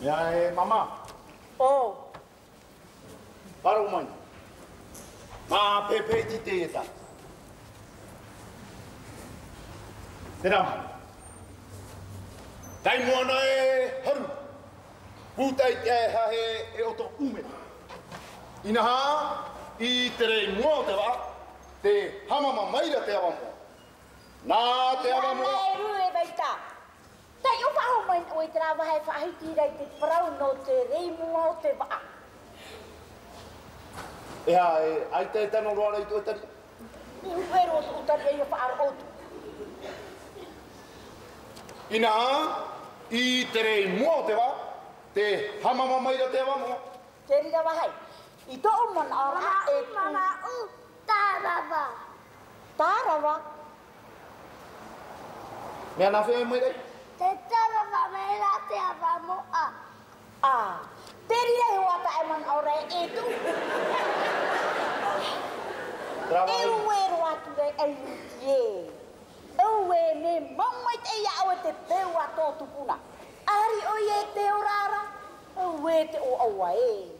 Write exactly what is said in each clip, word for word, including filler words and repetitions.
Ya, eh, mama. Oh. Paro mãe. Ma pepe ti te eta. Tera. Dai moana e haru. Putai te ha he e oto ume. Ina ha I tere mua te wa te hamama maira te awa mua. Nā te awa mua. Nā rue baita. Tai o whaho mai o I te rā wahe whahiti rei te parau no te rei mua o te waa. Ea, e, ai te tano roara I tu e tari? I uero o tu utari rei o whaaro o tu. Ina I te rei mua o te wa te hamama maira te awa mua. Te rira wahai. I to o mana ora e tu. Mama u tārawa. Tārawa? Mea nā whea mai rei? Te tārawa me rā te awa moa. Ah, te rira he wata e mana ora e tu. E uero atu rei e luti e. Ue me mamai te ia au e te peu a tō tupuna. Ari o i e te orara. Ue te o aua e.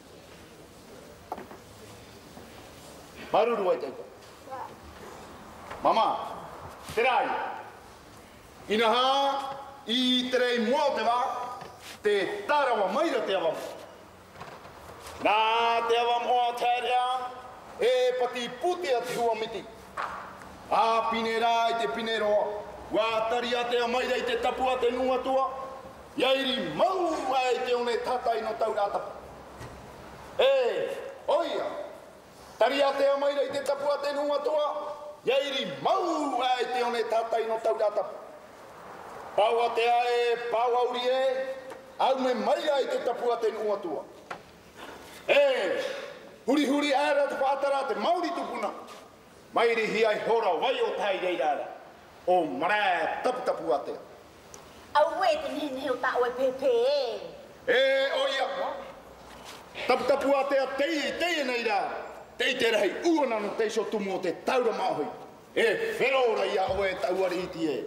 Maruru ai teiko. Mama, te rai. Ina ha, I te rei mua o te wā, te tārawa maira te awa mua. Nā te awa mua te rea, e pati puti a te hua miti. A pine rā I te pine roa, wā tari a te amaira I te tapu a te nua tua, iairi mau ai te one tatai no tau rātapa. E, oia, tari a te amaira I te tapu a te nua tua, iairi mau ai te one tatai no tau rātapa. Pau a te ae, pau auri e, au me maira I te tapu a te nua tua. E, huri huri aera te whaatara te mauri tupuna. Mairi hi ai hora wai o tai rei rara. O mara tapu tapu a te. Au e te nini heo ta oe pepe e. E, oia. Tapu tapu a te a tei, tei nei rara. Tei te rahi uana no teiso tumu o te taura mahui. E, wherora ia oe tauari iti e.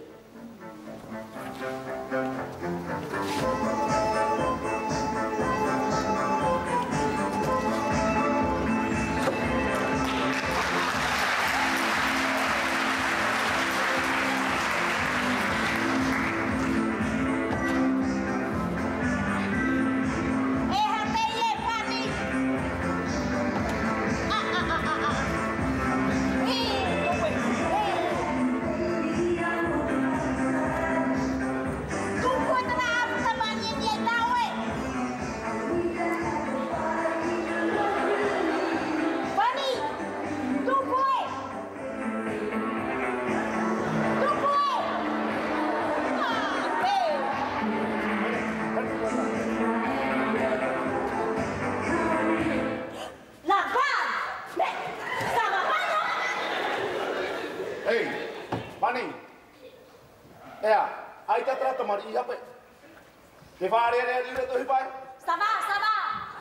Te whare rea riure tohi pai? Sava, sava!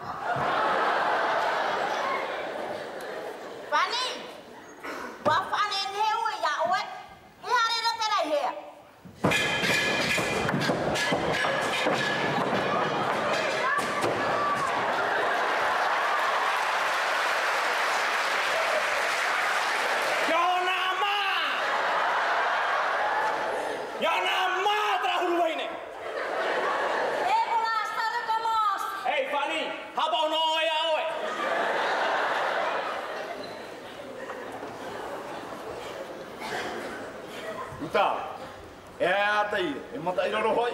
Pani! Wa whane neu e ia oe. E hare ra te rei hea. Yona ma! Yona ma tra huruaine! Hey, Fanny, how about no way out? Uta, e atai, e mata iro rohoi.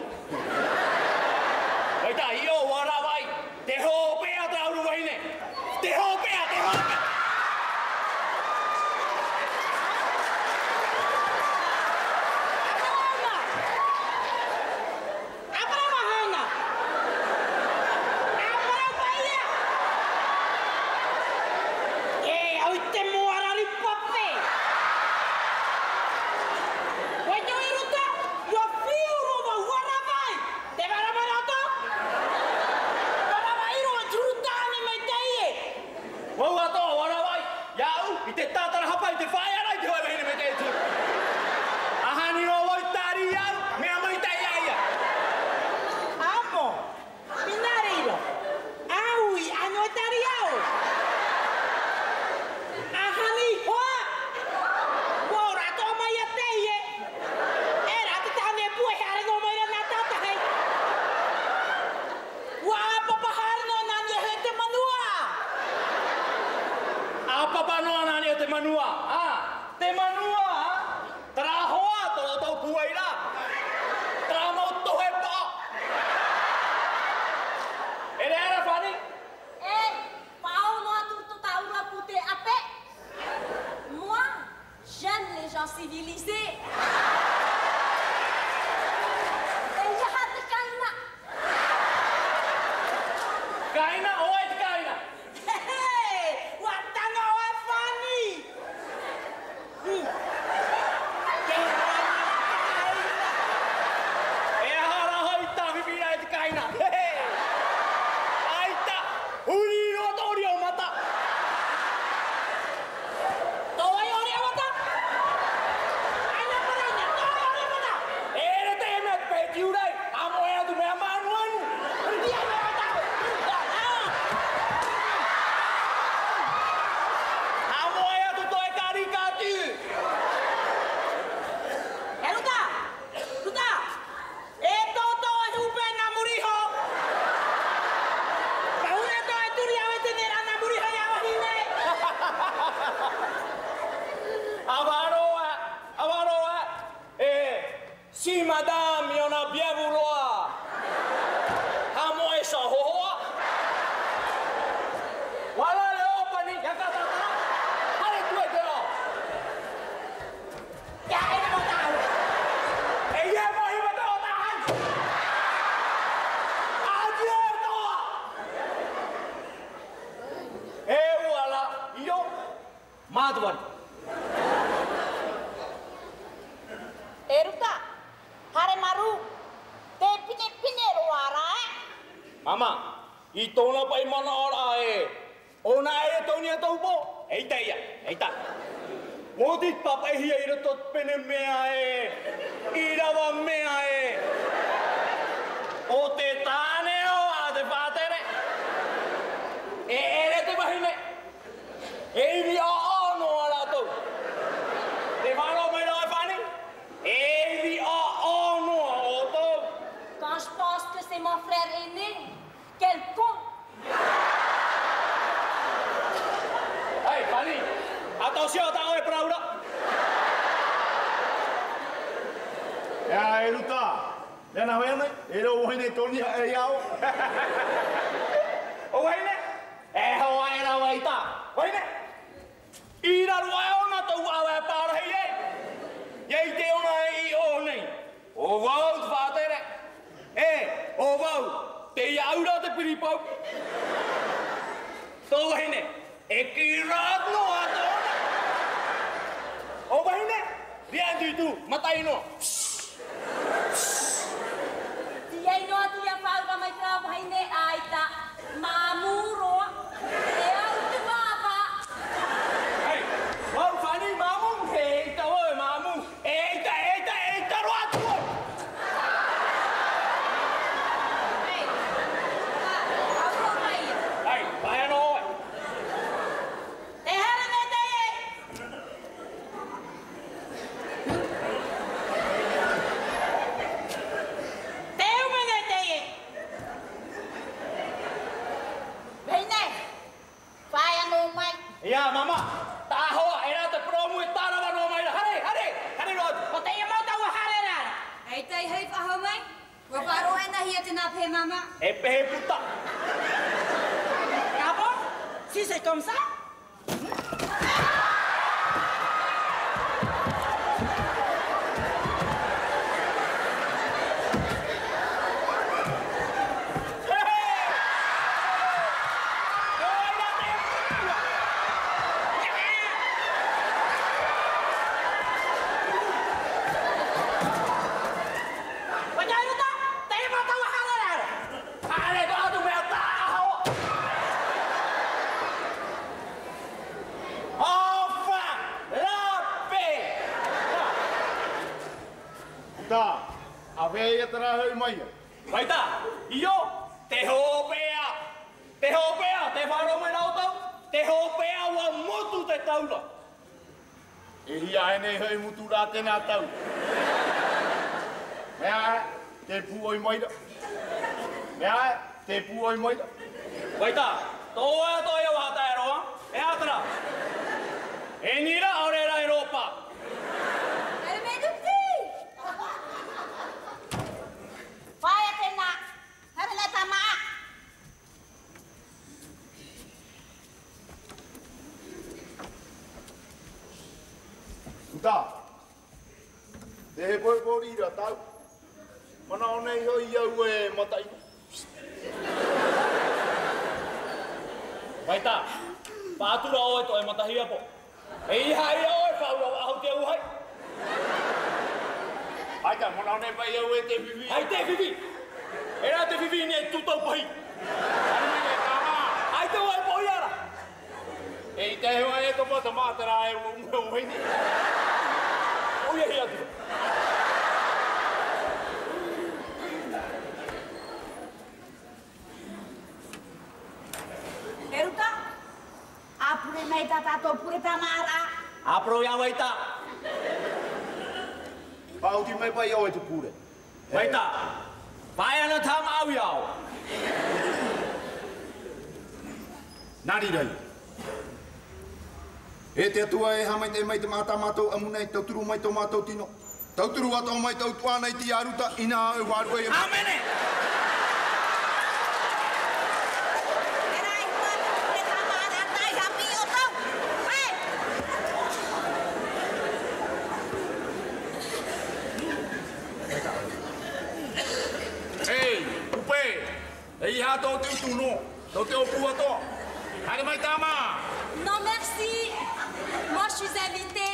Waita, io wara vai, te hopea tra huruaine. Te hopea, te hopea. manua, ah, te manua, terahoa tolo tau buai lah, teramau tohepa. Ini ada Fani? Eh, pao moi tout tout à la poute apé. Moi, j'aime les gens civilisés. Et jahat kaina. Kaina, oi kaina. Hey, watanga wa Fani. Eh, hara hoita bibira itu kaina. Aita, uri no torio mata. Toy ori mata. Aina paranya, toy ori mata. Eh, te emet petiu dai. Amo ya tu me amanuan. Dia mata. Amo ya tu toy kari kati. Eh, Luta. Luta. Eh, toto hupe na muriho. Paune to itu dia wetener na muriho ya wahine. Avaroa, avaroa. Eh, si madame yona bienvouloir. Amo esa hoa. Wala le opani yakata. Hare tu etero. Ya, ini mau tahu. Eh, ye mo hiba to tahan. Aje to. Eh, wala iyo. Madwan. Eh, Luta. Hare maru. Te pine pine ruara. Mama, ito na pa imana ora eh. Ona e tonia tau po. Eita ia, eita. Modit papa hia ira tot pene mea e. Ira wa mea e. O te tane o a te patere. E ere te mahine. E iwi a ano ala tau. Te whano mai rao e whani. E iwi a ano o tau. Quand je pense que c'est mon frère aîné, quel con. Hei, Fani, attention tau e praura. Ya, eruta. Lena hoene, ero hoene toni e iau. O waine, e hoa e ra waita. Waine, ira rua e ona tau awe pārahei e. Iei te ona e i o nei. O wau te whātere. E, o wau, te iaura te piripau. Tō waine, e ki rātno a tōna. O waine, rian tu tu, matai no. Dia ino atu ya whauka mai tā whaine aita. Mamu roa. E au te wāwa. Hei, wau Fani mamu, he eita oe mamu. Eita, eita, eita roa tuo. Hei, au roa mai. Hei, vai ano oe. Te hara me te e. Te ume me te e. Veine, whai anō mai. Ia, mama, tā hoa, e rā te promu e tārawa no mai. Hare, hare, hare roa. O te ia mau tau hare rara. Hei tei hei whaho mai. Wa wharo e nahi ate nā pē mama. E pehe puta. Ah bon? Si c'est comme ça? Wajah itu tak? Te ia mau tau hare rara. Hare, doa tu mea tā hoa. Ofa, lape. Ta, ave ia tara hau mai. Waita, iyo, te hopea. Te hopea, te wharo mai rau tau. Te hopea wa motu te taura. E hia e nei hau mutu rā tēnā tau. Mea, te pū oi maira. Mea, te pū oi maira. Waita, tō e tō ia wahata e roa. E atara. Enira ahora Europa. El meduti. Vaya kena. Harga tamaa. Suta. Dehe poi pori ra tau. Mana ona i hoi iau e matai. Vaita. Patura oe to e matahia po. Ei hai oe whaura wa hau te uhai. Aita, mana ona pai iau e te vivi. Hai te vivi. Era te vivi ne tutau pahi. Arme e kama. Ai te oe po iara. Ei te hoa e topa ta mātara e unga uhaini. Oia hi atu. Eruta. Apure mai tata to pure tamara. Apro ya vaita. Pauti mai pai iau e te pure. Vaita. Vai ana tham au iau. Nari rai. E te atua e hamai te mai te mata mātou amuna i tau turu mai tau mātou tino. Tau turu ato mai tau tuana i ti aruta ina e waru e... Amene. Erai mata pure tamara tai hapi o tau. Hei. Ei, upe! Ei ha tau te utuno. Tau te opu ato. Hare mai tama! Non merci. Moi je suis invitée.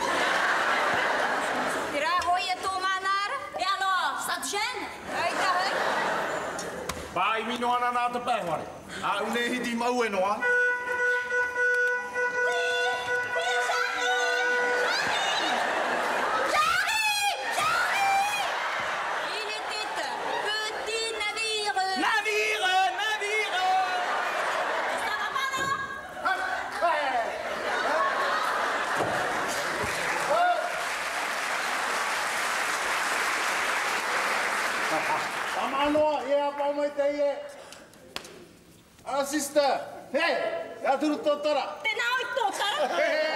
Tira hoye to manar. Et alors, ça te gêne? Hey, ta hey. Pai mino ana nā te pēware. A une hiti mau e noa. Il était un petit navire. Navire, navire. Ça va pas, non? Tamanoa, e a pau mai te ie. A sister, hei, e turu totara. Te nau i tōtara.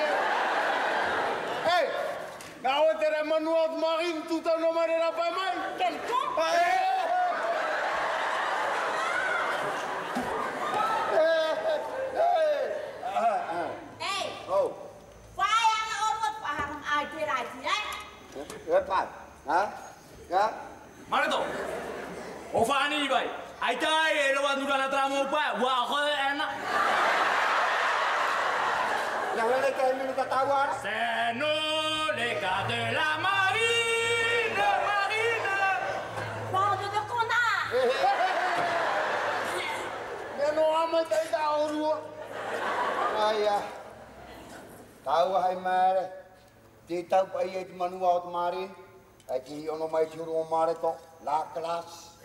Hei, ngā oe te re manua o marin tutau no mai rera pai mai. Quel con. Hey, Oh, Vai ana orot paharang ai te rai ti ai. Ghét phải hả? Dạ. Marato. O fani vai. Ai tai e lo vandu kana tramo pa. Wa ho ena. Nhà lên đây kèm mình ta tao quá. C'est nous les gars de la marine, marine. Borde de kona. e noa mai te ta orua. Ai à. Tao hay mà đây. Thì tao phải ấy mà nu out mari. Ai thì ono mai churu mare to. La class.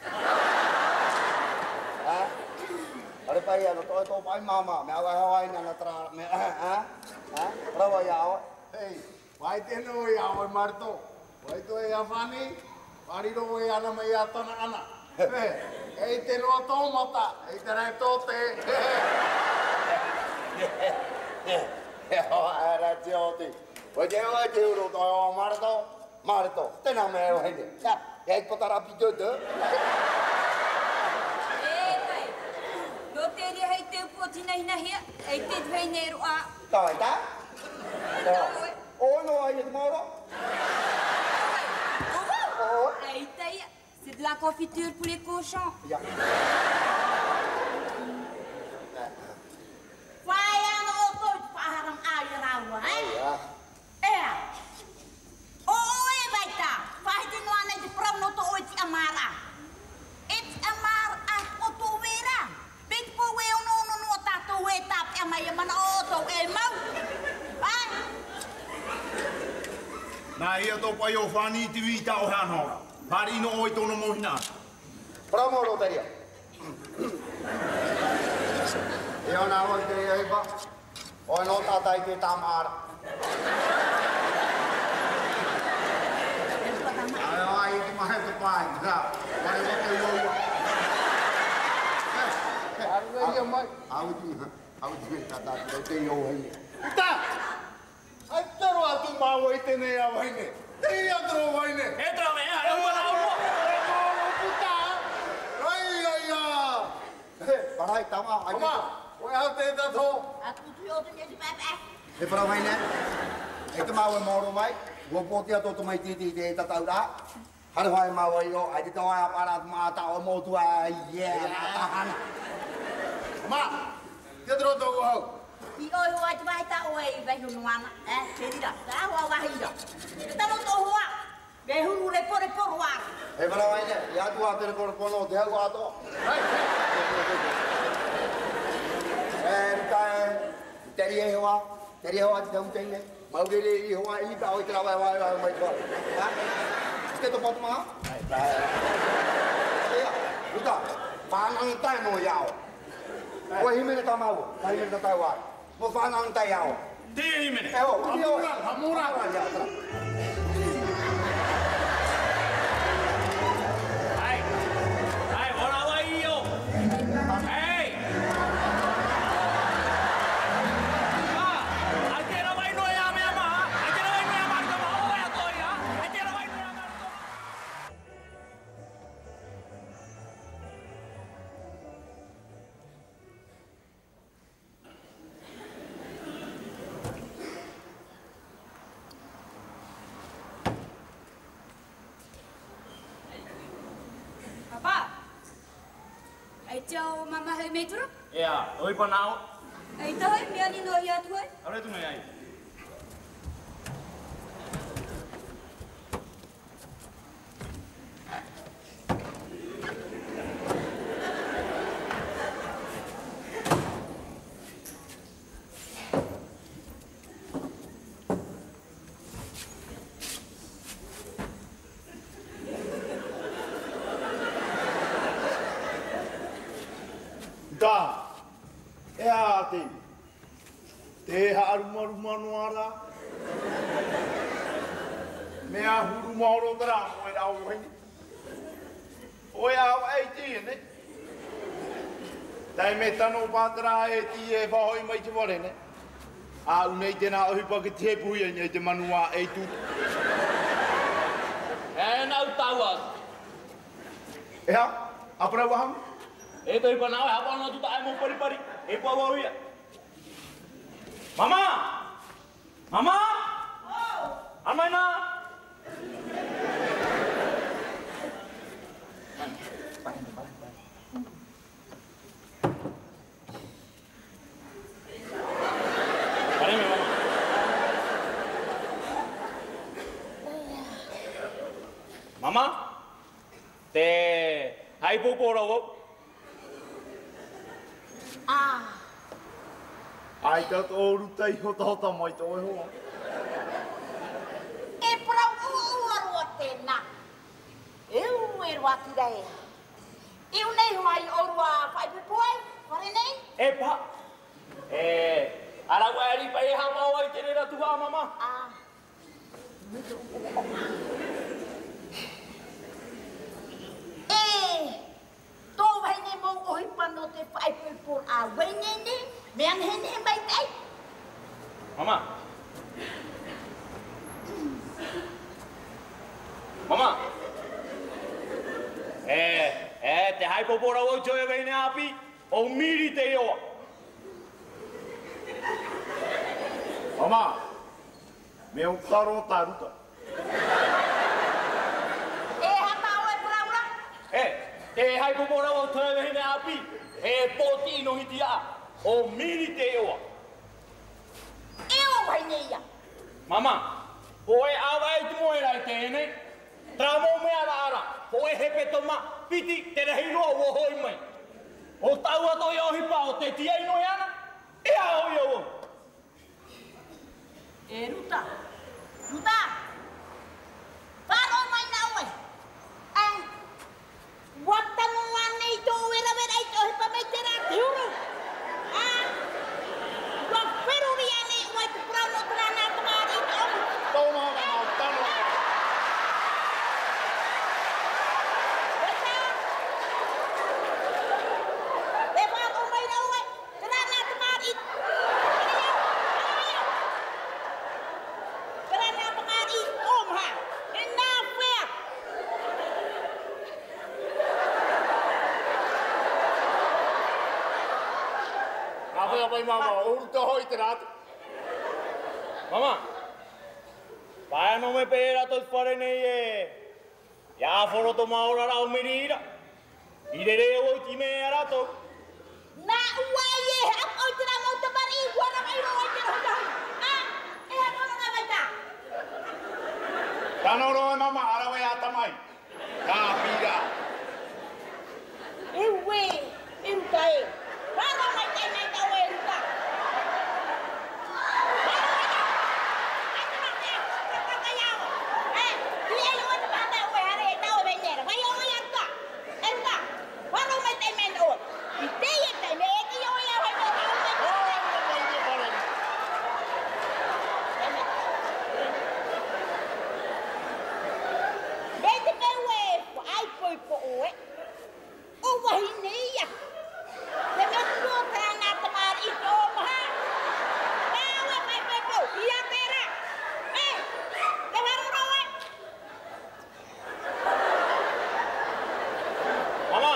Hả? Ở đây bây giờ nó tôi tôi phải mama, mẹ ơi hỏi nè là tra mẹ hả? Hả? Đâu vậy áo? Hei, vai te no e ao e marto. Vai to e a fani. Pari ro e ana mai atana ana. Ei te no tomata, ei te rai tote. Era chioti. Voi te oi chiuru to marto. Marto. Te na me vai de. Ya, ei potara pidode. Hey, hey. No te ria hei te upoti nahi nahi. Hei te tvei neru a. Tao ta. Ôi nó ai vậy moro? Oh, hey, taille. C'est de la confiture pour les cochons. Dạ. Vai ana orot paharang ai rawa ai. Dạ. Eh. Oi vai ta. Vai te no ana de pram no to oi ti amara. Et amar ah oto vera. Bit po we no no no ta to we tap e mai mana oto e mau. Vai. Nā ia tō pai o whani ti wi tau hano. Pari no oi tono mohina. Promo roteria. Io na oi te ai ba. Oi no ta tai te tamar. Ai ai ti mai te pai. Na. Mari mo te yo. Ai ai mai. Au ti. Au ti ta ta te yo hai. Ta! mau i tēnei a waine. Te ia tro waine. E tra me, e ua na ua. E mōro puta. Ai, ai, a. He, parai, tama. Mama, oe hau te tato. A tutu o te neti pepe. He para mai ne. E te mau e moro mai. Ua poti ato to mai titi te tatau rā. Hare hoa e mau ai o. Ai te toa a para ma ta o motu a yeah. Tahana. Mama, te tro tōku hau. I oi hoa te vai ta oe i vai hunu ana. Eh, te rira. Ta hoa wahi ira. Te talo tō hoa. Me huru re pore poro ana. He para mai ne. Ia tu a te koro pono te hau ato. E ruta e. Teri e hoa. Teri e hoa te tau teine. Maurere i hoa i pa oi te rawa e wai mai toa. Ha? Te to potu maha? Ia. Ruta. Whanang tai no iao. Oe himene ta mau. Ta himene ta tau ai. Mo whanang tai iao. Te himene. E ho. Hamura, hamura. Ia, tra. Ai. Ai, ora wai io. Ei. Ah, ai te ra vai no ia me ama. Ai te ra vai no ia marca ma o ia to ia. Ai te ra vai no ia marca. Papa. Ai tau mama hei me turu. Ia, oi pa nao. Ai tau hei mea ni no ia tu hei. Ora tu nei ai. Da. E a te. Te haru maru ara. Mea huru mauro tara moe rau waini. Oe au ei ti ne. Tai me tano pātara e ti e whahoi mai te ware ne. A unei tēnā ohi pa ki te pui e te manua e tu. E nau taua. Ea, apara waham. E toi pa nao, e hapa no tu tae mo pari pari. E pa wau ia. Mama! Mama! Oh! Amai na! Pare me, mama. Mama? Te hai popo ra wau. Ah. Ai tā tō ruta i hota hota mai tō e hoa. E prau ua ua roa tēnā. E u e roa tira e. E u nei hoa i orua whai pipoai. Whare nei? E pa. E ara wa eri pa e hapa o ai tere ra tuha mama. Ah. E tō waine mou ohi pano te whai pipor a waine ne. Mean hene mai tai. Mama. Mama. E e te hai popo ra o joe veine api o miri te oa. Mama, me o karo tā ruta. E hata o e praura. E te hai popo ra o joe veine api e poti no hiti a o miri te oa. E o waine ia. Mama, oe awa e tu moe rai tēnei. Tramo mea la ara, oe hepe toma, piti te rehi roa o hoi mai. O tau ato i ohi pa o te tia ino e ana, e a hoi o. E ruta. Ruta. Wharo mai na oe. Ai. Watanu ane i tō wera wera i tō hepa mei te rā te uru. Ah. Wa wheruri ane i wai te prano tera nā tamari i tō. Tōna mama, tano. Weta. E wharo mai na oe. Tera nā tamari i tō. Apa apa mama, urut hoi terat. Mama. Pai no me pera to fare nei e. Ya foro to maura ra umirira. Irere o ti me ara to. Na uaye, ako tira mo to bari iguana mai no ai tira ho. Ah, e ano na bata. Tanoro mama, arawe atamai. Ka pira. Ewe, entai. Rara mai tai mai ta we ta. Eh, dia yo ta bata we are ta we benera. Vai yo ya ta. Enta. Rara mai tai mai o. Ite ye tai me e yo ya vai ta. Bete pe we, ai foi po o. O vai neia. Se me contra na tomar e toma. Não, é vai vai pô. E a terra. Eh, te vai não é? Mama.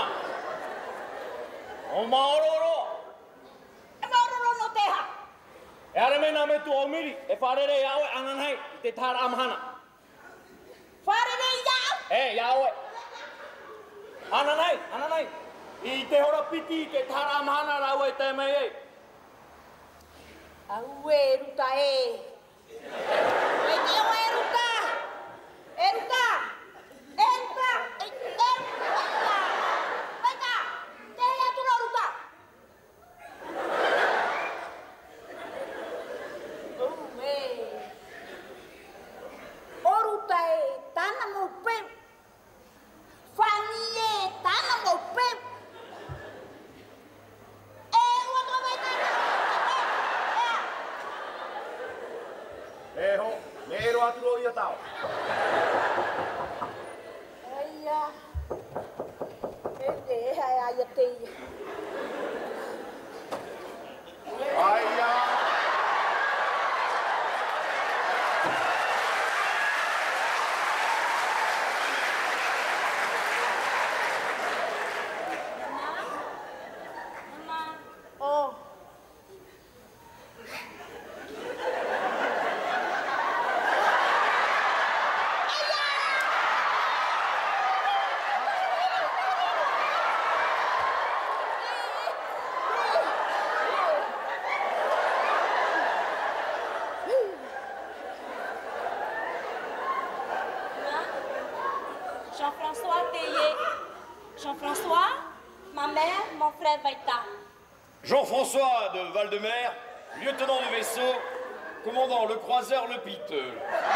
O maororo. É mauro no terra. E are me na me tu omiri. E farere yawe ananai te tar amhana. Fare nei ya. Eh, yawe. Ananai, ananai. I te hora piti te tar amhana rawe te me e. Aue ruta e. Vai te o ruta. Entra. Entra. Entra. Vai cá. Te ya tu ruta. Ué. O ruta e tana mo pe. Família tana mo pe. Eh ho, mero atro ia tau. Aia. Ede ai ai te. Aia. Oh. Jean-François Théier. Jean-François, ma mère, mon frère Vaïta. Jean-François de Val-de-Mer, lieutenant de vaisseau, commandant le croiseur Le Piteux.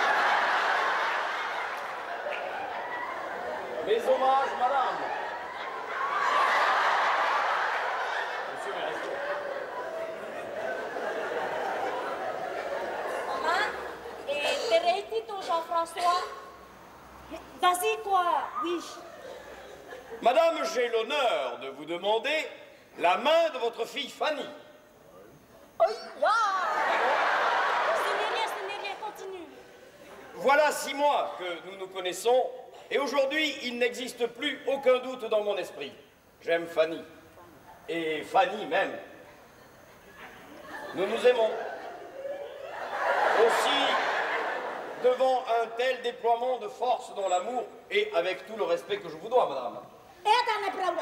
Mes hommages, madame. Monsieur Méresco. Maman, et te réétito Jean-François. Vas-y quoi, oui. Madame, j'ai l'honneur de vous demander la main de votre fille Fanny. Oi, ya. Ce n'est rien, ce n'est rien, continue. Voilà six mois que nous nous connaissons, et aujourd'hui, il n'existe plus aucun doute dans mon esprit. J'aime Fanny. Et Fanny même. Nous nous aimons. Aussi, devant un tel déploiement de force dans l'amour, et avec tout le respect que je vous dois, madame. Eta na prauda.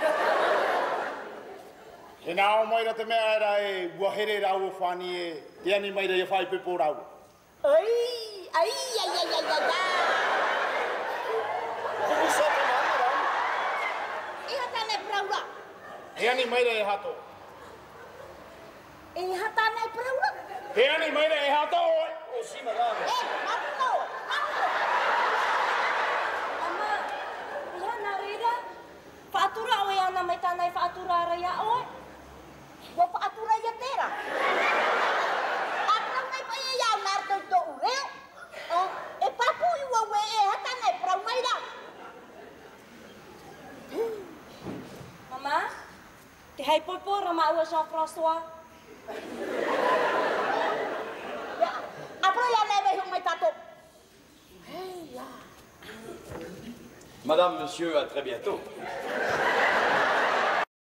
E nā o mai ra te mea era e guahere rau o whani e te ani mai ra e whai pepo rau. Ai, ai, ai, ai, ai, ai, ai. Je vous sens mal, madame. Eta na prauda. Te ani mai ra e hato. E hata na prauda. Te ani mai ra e hato oi. Aussi, madame. Eh, mato, mato. Maman, ia narida. Fatura o ia na mai tanai fatura ra ia o. Wa atura ya tera. Atra mai pa ya nar to to ure. Oh, e papu i wa we e hata na prau mai da. Maman, te hai popo ra ma o Jean-François. Ya, apa ya na ve mai tato. Hey ya. Madame, monsieur, à très bientôt.